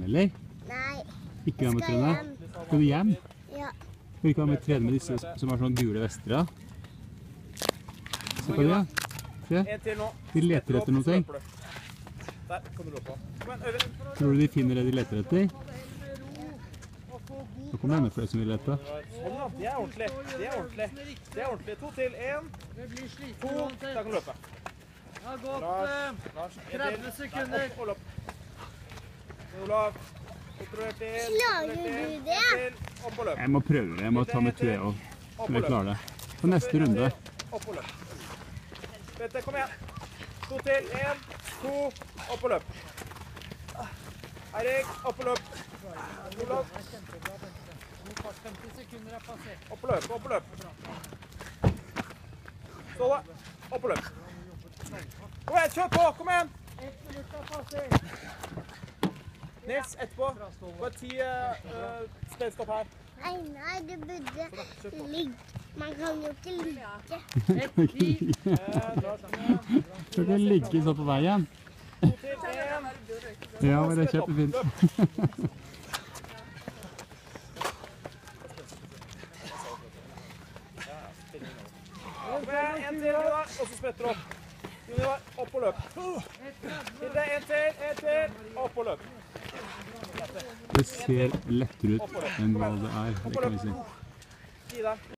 eller? Nei. Ikke være med Skal trene? hjem. Skal du hjem? Ja. Skal du ikke være med trene med disse som har sånne gule vester, da? Se på de, da. Se. En til nå. De leter etter noe. Der kan du løpe. Kom igjen, Øyvind. Tror du de finner det de leter etter? Da kommer enda flere som vil lete. Sånn da, det er ordentlig. Det er ordentlig. Det er ordentlig. 2 til. 1, 2, der kan du løpe. Det har gått Lars, 30 sekunder. Opp og løp. Olav, kontrollert inn. Klarer du det? Opp og løp. Jeg må prøve det. Jeg må ta med tue òg. Så jeg klarer det. På neste runde. Opp og løp. Petter, kom igjen. 2 til. 1, 2, opp og løp. Eirik, opp og løp. Olav. 50 sekunder er passert. Opp og løp, opp og løp. Ståle, opp og løp. Kom igjen, kjør på, kom igjen. 1 minutt er passert. Nils, etterpå. Bare 10 spedstopp her. Einar, du burde ligge. Man kan jo ikke ligge. Skal du ligge så på veien? 2 til. 1. Ja, men det er kjempefint. Kom igjen, en til, og så spretter du opp. Opp og løp. Hilde, en til, opp og løp. Det ser lettere ut enn hva det er, det kan vi si. Gi deg.